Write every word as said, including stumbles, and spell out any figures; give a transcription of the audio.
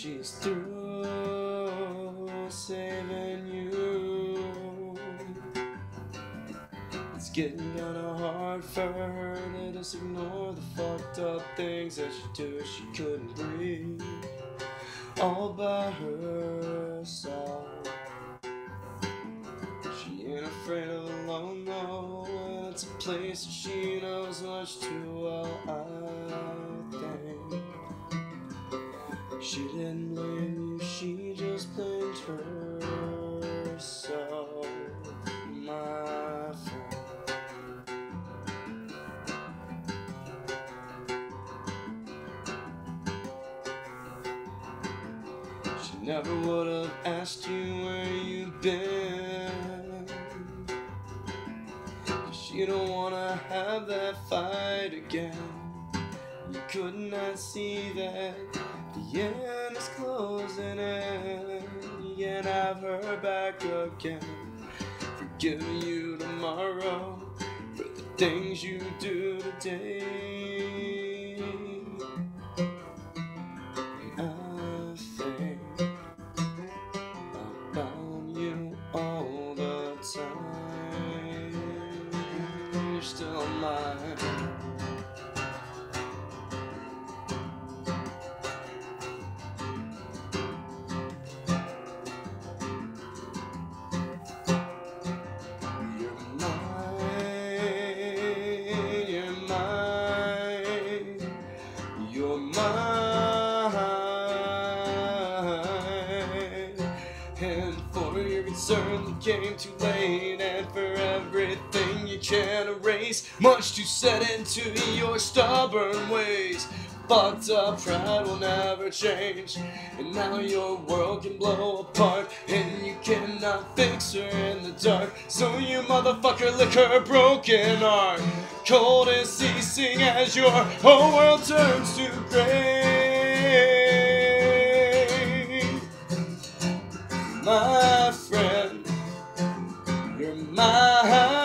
she's through saving you. It's getting kinda hard for her to just ignore the fucked up things that she do. She couldn't breathe all by herself. She ain't afraid of alone though, and it's a place that she knows much too well, I think. She didn't blame you, she just blamed herself, my friend. She never would have asked you where you've been, 'cause she don't wanna have that fight again. You could not see that the end is closing in. You can't have her back again. Forgive you tomorrow for the things you do today. And I think about you all the time. You're still mine. You're mine, and for your concern you came too late, and for everything you can't erase, much too set into your stubborn ways. Fucked up pride will never change, and now your world can blow apart, and you cannot fix her in the dark. So you motherfucker lick her broken heart, cold and ceasing as your whole world turns to gray. My friend, you're mine.